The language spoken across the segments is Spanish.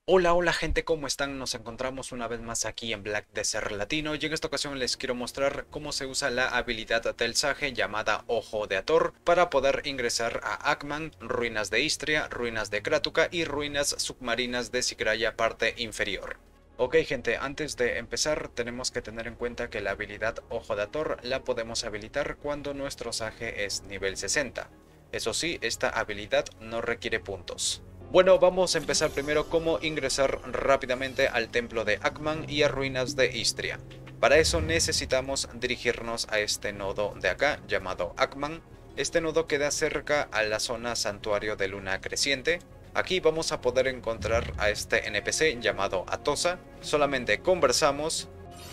Hola, hola gente, ¿cómo están? Nos encontramos una vez más aquí en Black Desert Latino y en esta ocasión les quiero mostrar cómo se usa la habilidad del Sage llamada Ojo de Hathor para poder ingresar a Ackman, ruinas de Istria, ruinas de Kratuka y ruinas submarinas de Sigraya parte inferior. Ok gente, antes de empezar tenemos que tener en cuenta que la habilidad Ojo de Hathor la podemos habilitar cuando nuestro Sage es nivel 60. Eso sí, esta habilidad no requiere puntos. Bueno, vamos a empezar primero cómo ingresar rápidamente al templo de Ackman y a ruinas de Istria. Para eso necesitamos dirigirnos a este nodo de acá llamado Ackman. Este nodo queda cerca a la zona santuario de luna creciente. Aquí vamos a poder encontrar a este NPC llamado Atosa. Solamente conversamos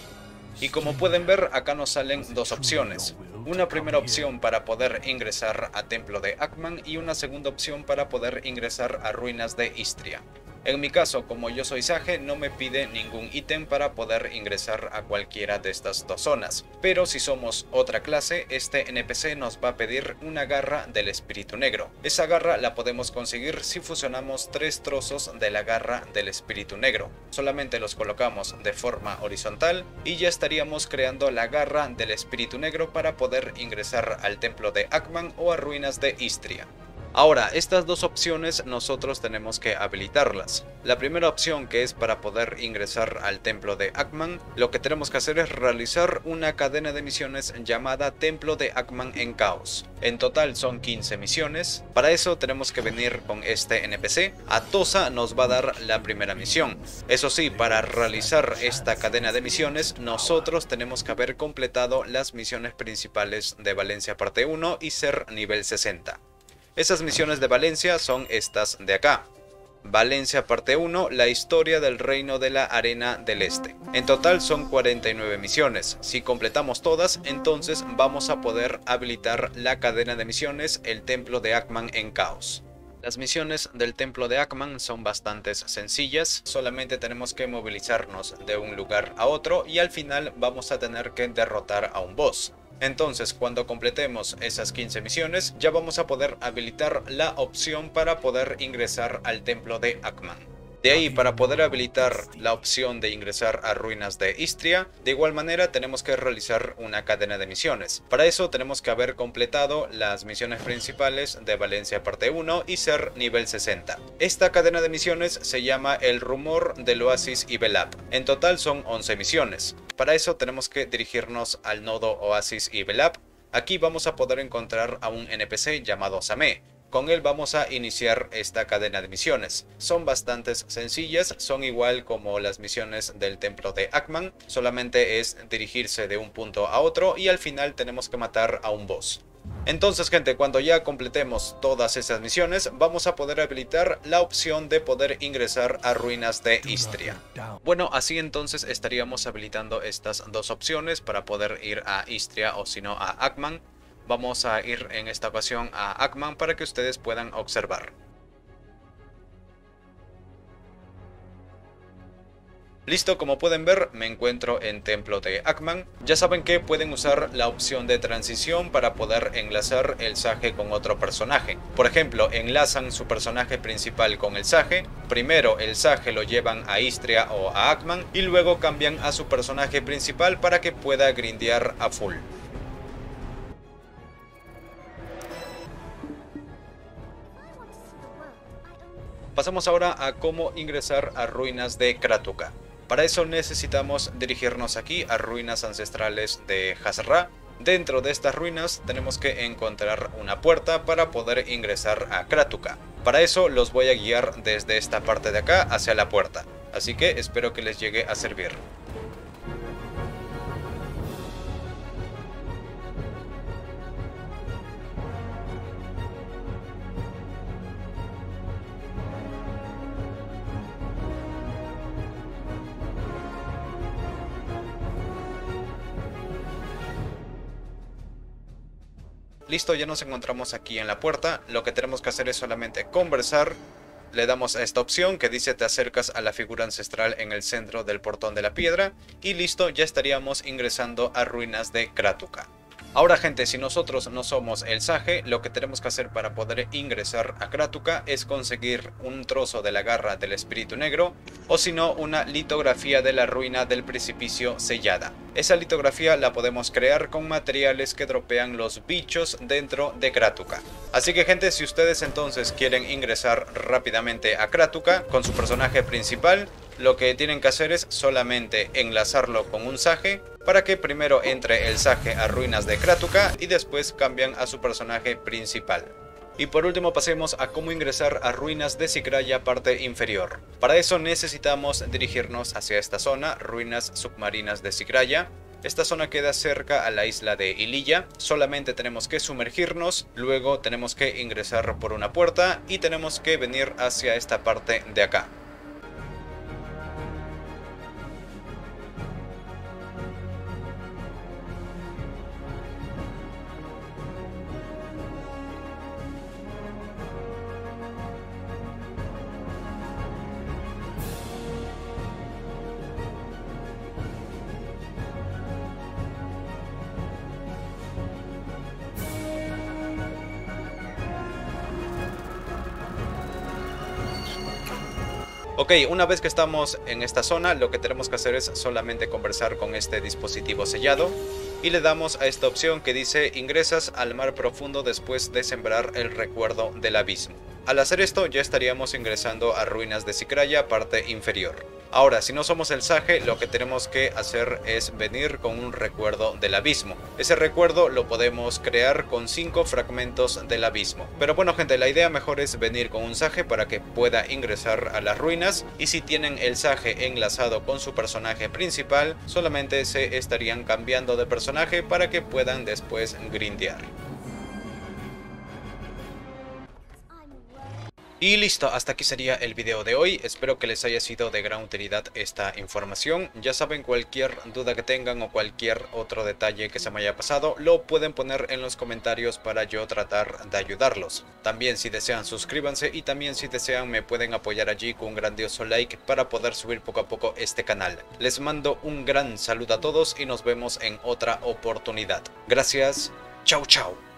y como pueden ver acá nos salen dos opciones. Una primera opción para poder ingresar a Templo de Ackman y una segunda opción para poder ingresar a ruinas de Istria. En mi caso, como yo soy Sage, no me pide ningún ítem para poder ingresar a cualquiera de estas dos zonas. Pero si somos otra clase, este NPC nos va a pedir una garra del espíritu negro. Esa garra la podemos conseguir si fusionamos 3 trozos de la garra del espíritu negro. Solamente los colocamos de forma horizontal y ya estaríamos creando la garra del espíritu negro para poder ingresar al templo de Ackman o a ruinas de Istria. Ahora, estas dos opciones nosotros tenemos que habilitarlas. La primera opción, que es para poder ingresar al templo de Ackman, lo que tenemos que hacer es realizar una cadena de misiones llamada Templo de Ackman en Caos. En total son 15 misiones. Para eso tenemos que venir con este NPC. Atosa nos va a dar la primera misión. Eso sí, para realizar esta cadena de misiones, nosotros tenemos que haber completado las misiones principales de Valencia parte 1 y ser nivel 60. Esas misiones de Valencia son estas de acá. Valencia parte 1, la historia del reino de la arena del este. En total son 49 misiones. Si completamos todas, entonces vamos a poder habilitar la cadena de misiones, el templo de Ackman en caos. Las misiones del templo de Ackman son bastante sencillas, solamente tenemos que movilizarnos de un lugar a otro y al final vamos a tener que derrotar a un boss. Entonces, cuando completemos esas 15 misiones, ya vamos a poder habilitar la opción para poder ingresar al templo de Ackman. De ahí, para poder habilitar la opción de ingresar a ruinas de Istria, de igual manera tenemos que realizar una cadena de misiones. Para eso tenemos que haber completado las misiones principales de Valencia parte 1 y ser nivel 60. Esta cadena de misiones se llama El Rumor del Oasis y Belab. En total son 11 misiones. Para eso tenemos que dirigirnos al nodo Oasis y Belab. Aquí vamos a poder encontrar a un NPC llamado Samé. Con él vamos a iniciar esta cadena de misiones. Son bastante sencillas, son igual como las misiones del templo de Ackman, solamente es dirigirse de un punto a otro y al final tenemos que matar a un boss. Entonces gente, cuando ya completemos todas esas misiones, vamos a poder habilitar la opción de poder ingresar a ruinas de Istria. Bueno, así entonces estaríamos habilitando estas dos opciones para poder ir a Istria o si no a Ackman. Vamos a ir en esta ocasión a Ackman para que ustedes puedan observar. Listo, como pueden ver, me encuentro en Templo de Ackman. Ya saben que pueden usar la opción de transición para poder enlazar el Sage con otro personaje. Por ejemplo, enlazan su personaje principal con el Sage. Primero el Sage lo llevan a Istria o a Ackman y luego cambian a su personaje principal para que pueda grindear a full. Pasamos ahora a cómo ingresar a ruinas de Kratuka. Para eso necesitamos dirigirnos aquí a ruinas ancestrales de Hazra. Dentro de estas ruinas tenemos que encontrar una puerta para poder ingresar a Kratuka. Para eso los voy a guiar desde esta parte de acá hacia la puerta, así que espero que les llegue a servir. Listo, ya nos encontramos aquí en la puerta. Lo que tenemos que hacer es solamente conversar. Le damos a esta opción que dice te acercas a la figura ancestral en el centro del portón de la piedra. Y listo, ya estaríamos ingresando a ruinas de Kratuka. Ahora gente, si nosotros no somos el Sage, lo que tenemos que hacer para poder ingresar a Kratuka es conseguir un trozo de la garra del espíritu negro, o si no, una litografía de la ruina del precipicio sellada. Esa litografía la podemos crear con materiales que dropean los bichos dentro de Kratuka. Así que gente, si ustedes entonces quieren ingresar rápidamente a Kratuka con su personaje principal, lo que tienen que hacer es solamente enlazarlo con un Sage para que primero entre el Sage a ruinas de Kratuka y después cambian a su personaje principal. Y por último pasemos a cómo ingresar a ruinas de Sigraya parte inferior. Para eso necesitamos dirigirnos hacia esta zona, ruinas submarinas de Sigraya. Esta zona queda cerca a la isla de Ililla, solamente tenemos que sumergirnos, luego tenemos que ingresar por una puerta y tenemos que venir hacia esta parte de acá. Ok, una vez que estamos en esta zona, lo que tenemos que hacer es solamente conversar con este dispositivo sellado y le damos a esta opción que dice ingresas al mar profundo después de sembrar el recuerdo del abismo. Al hacer esto ya estaríamos ingresando a ruinas de Sigraya parte inferior. Ahora, si no somos el Sage, lo que tenemos que hacer es venir con un recuerdo del abismo. Ese recuerdo lo podemos crear con 5 fragmentos del abismo. Pero bueno gente, la idea mejor es venir con un Sage para que pueda ingresar a las ruinas. Y si tienen el Sage enlazado con su personaje principal, solamente se estarían cambiando de personaje para que puedan después grindear. Y listo, hasta aquí sería el video de hoy. Espero que les haya sido de gran utilidad esta información. Ya saben, cualquier duda que tengan o cualquier otro detalle que se me haya pasado, lo pueden poner en los comentarios para yo tratar de ayudarlos. También si desean suscríbanse y también si desean me pueden apoyar allí con un grandioso like para poder subir poco a poco este canal. Les mando un gran saludo a todos y nos vemos en otra oportunidad. Gracias, chau chau.